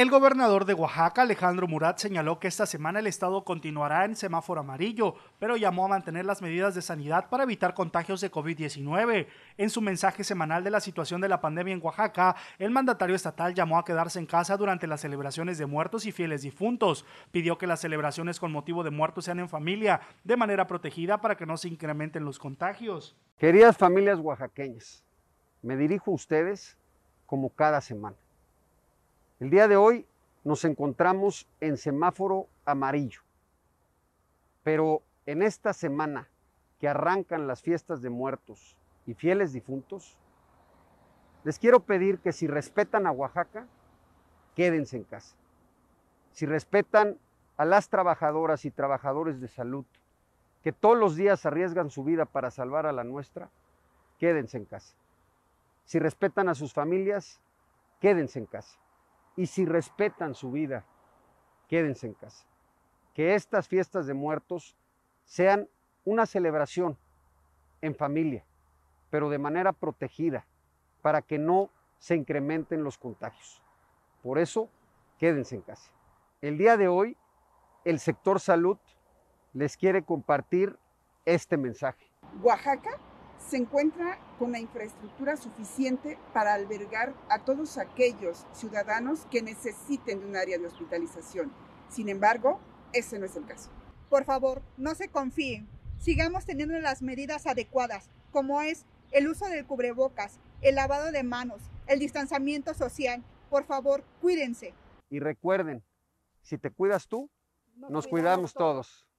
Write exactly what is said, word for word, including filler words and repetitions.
El gobernador de Oaxaca, Alejandro Murat, señaló que esta semana el estado continuará en semáforo amarillo, pero llamó a mantener las medidas de sanidad para evitar contagios de COVID diecinueve. En su mensaje semanal de la situación de la pandemia en Oaxaca, el mandatario estatal llamó a quedarse en casa durante las celebraciones de muertos y fieles difuntos. Pidió que las celebraciones con motivo de muertos sean en familia, de manera protegida para que no se incrementen los contagios. Queridas familias oaxaqueñas, me dirijo a ustedes como cada semana. El día de hoy nos encontramos en semáforo amarillo, pero en esta semana que arrancan las fiestas de muertos y fieles difuntos, les quiero pedir que si respetan a Oaxaca, quédense en casa. Si respetan a las trabajadoras y trabajadores de salud, que todos los días arriesgan su vida para salvar a la nuestra, quédense en casa. Si respetan a sus familias, quédense en casa. Y si respetan su vida, quédense en casa. Que estas fiestas de muertos sean una celebración en familia, pero de manera protegida, para que no se incrementen los contagios. Por eso, quédense en casa. El día de hoy, el sector salud les quiere compartir este mensaje. Oaxaca se encuentra con la infraestructura suficiente para albergar a todos aquellos ciudadanos que necesiten de un área de hospitalización. Sin embargo, ese no es el caso. Por favor, no se confíen. Sigamos teniendo las medidas adecuadas, como es el uso del cubrebocas, el lavado de manos, el distanciamiento social. Por favor, cuídense. Y recuerden, si te cuidas tú, nos, nos cuidamos, cuidamos todos. todos.